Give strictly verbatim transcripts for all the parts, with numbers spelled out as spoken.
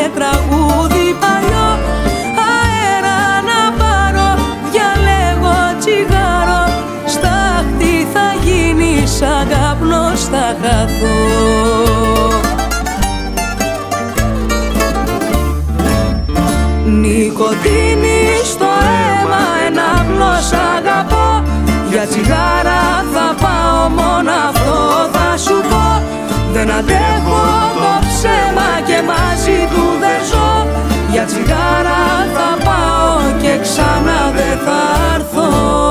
τραγούδι παλιό. Αέρα να πάρω, διαλέγω τσιγάρο. Στάχτη θα γίνει, σαν καπνός θα χαθώ. Νικοτίνη στο αίμα, ένα απλό σ' αγαπώ. Για τσιγάρα θα πάω, μόνο αυτό θα σου πω. Δεν αντέχω το ψέμα και μαζί του δεν ζω. Για τσιγάρα θα πάω και ξανά δεν θα έρθω.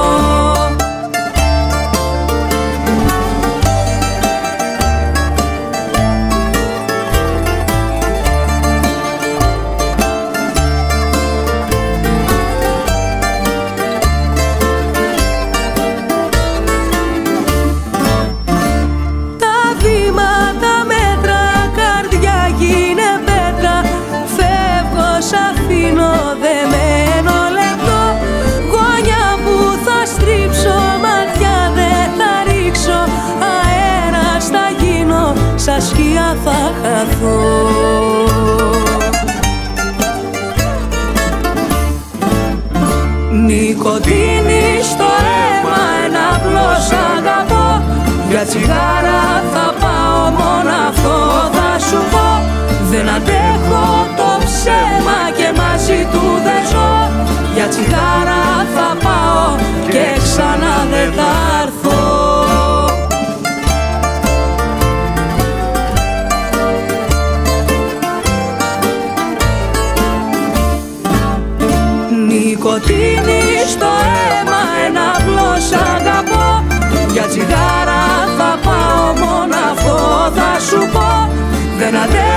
Στα σκιά θα χαθώ. Νικοτίνη στο αίμα, ένα απλό σ' αγαπώ. Για τσιγάρα θα πάω, μόνο αυτό θα σου πω. Δεν αντέχω το ψέμα και μαζί του δεν ζω. Για τσιγάρα θα πάω και ξανά δεν θα έρθω. Νικοτίνη στο αίμα, ένα απλό σ' αγαπώ. Για τσιγάρα θα πάω, μόνο αυτό θα σου πω. Δεν αντέχω